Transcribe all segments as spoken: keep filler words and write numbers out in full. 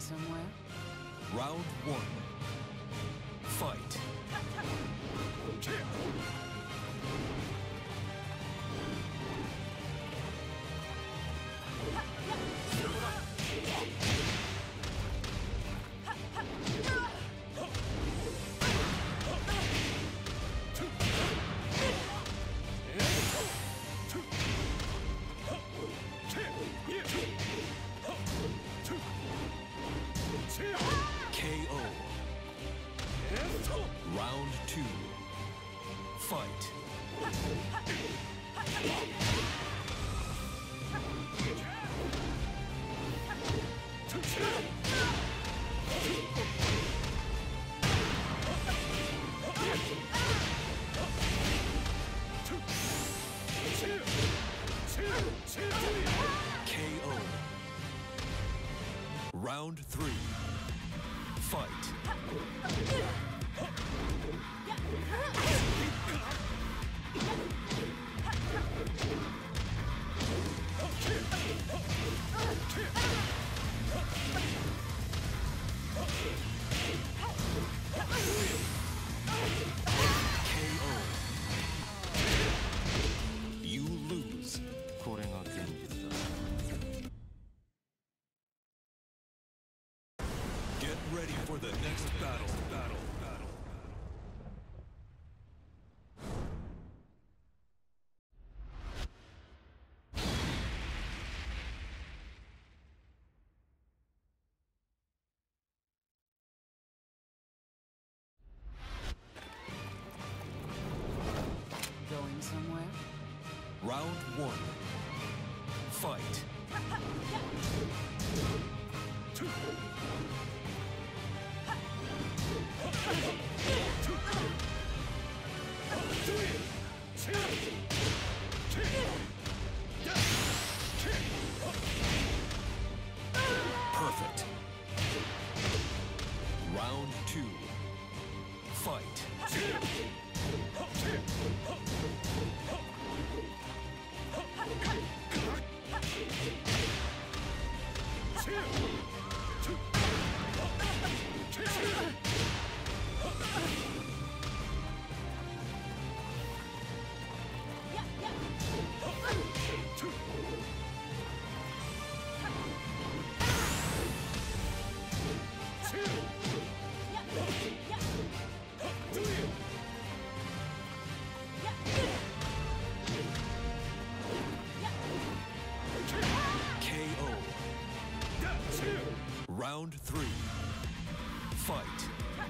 somewhere? Round one. Fight. K O. Round two. Fight. K O. Round three. Fight. K O. You lose. これが現実だ。 Get ready for the next battle. Battle. Battle. Going somewhere? Round one. Fight. Perfect. Round two. Fight. K O. Round three. Fight.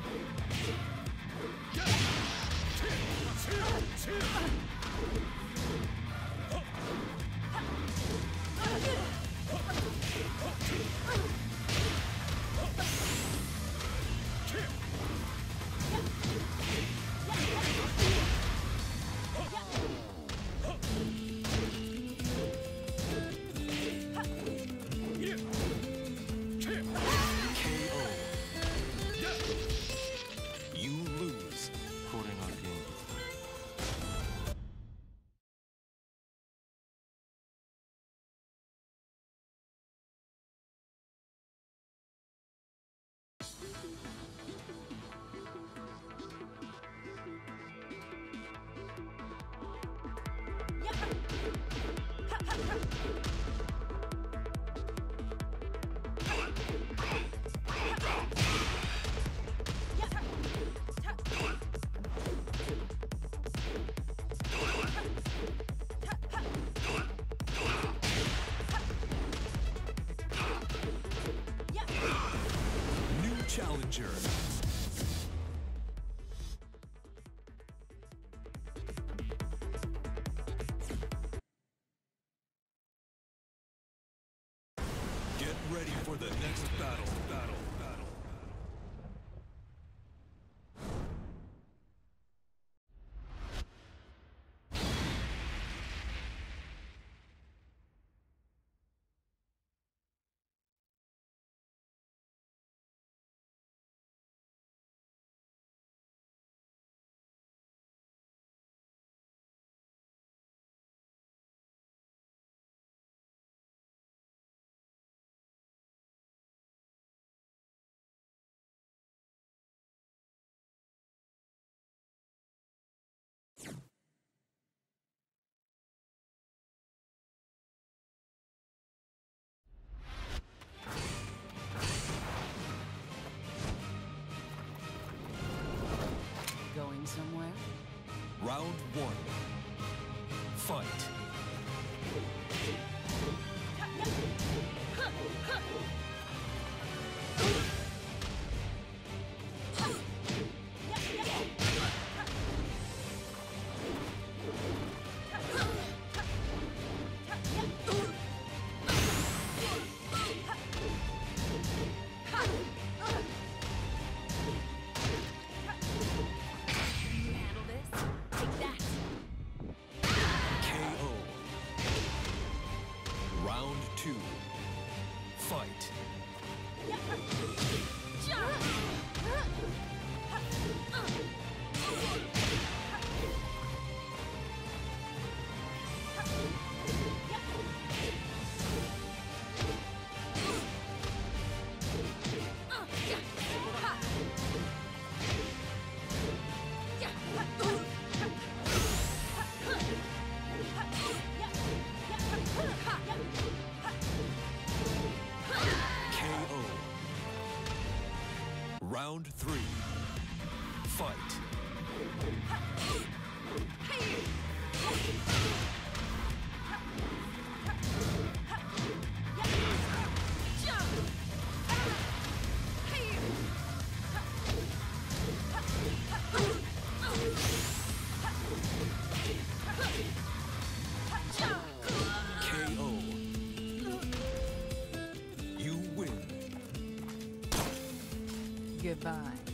K O. You lose. これが現実だ。 New challenger. Get ready for the next battle. Battle. Battle. two, fight. K O. Round three, fight. K O. You win. Goodbye.